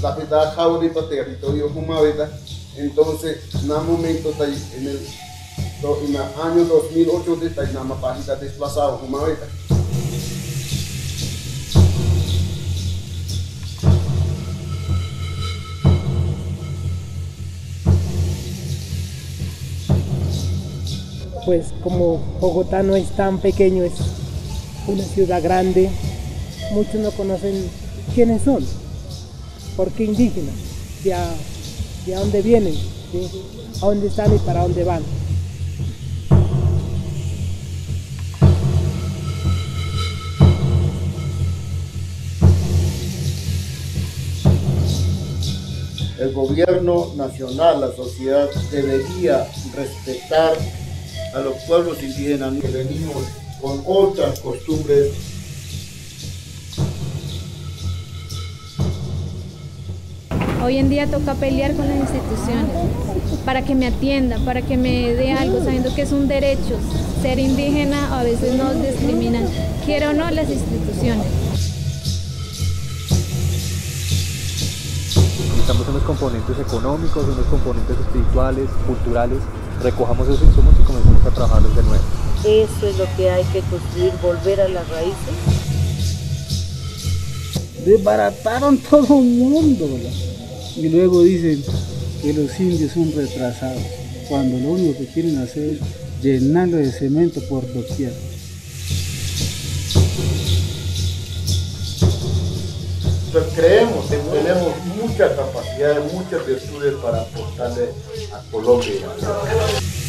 pasaje Jauri para territorio Humaveta. Entonces, en un momento, en el año 2008, está en una página desplazada Humaveta. Pues como Bogotá no es tan pequeño, es una ciudad grande, muchos no conocen quiénes son, por qué indígenas, de dónde vienen, ¿sí? A dónde están y para dónde van. El gobierno nacional, la sociedad debería respetar a los pueblos indígenas que venimos con otras costumbres. Hoy en día toca pelear con las instituciones para que me atiendan, para que me dé algo, sabiendo que es un derecho. Ser indígena a veces nos discriminan, quiera o no, las instituciones. Necesitamos unos componentes económicos, unos componentes espirituales, culturales. Recojamos esos insumos y comencemos a trabajarlos de nuevo. Eso es lo que hay que construir, volver a las raíces. Desbarataron todo el mundo, ¿verdad? Y luego dicen que los indios son retrasados, cuando lo único que quieren hacer es llenarlo de cemento por doquier. Entonces creemos que tenemos mucha capacidad, muchas virtudes para aportarle a Colombia.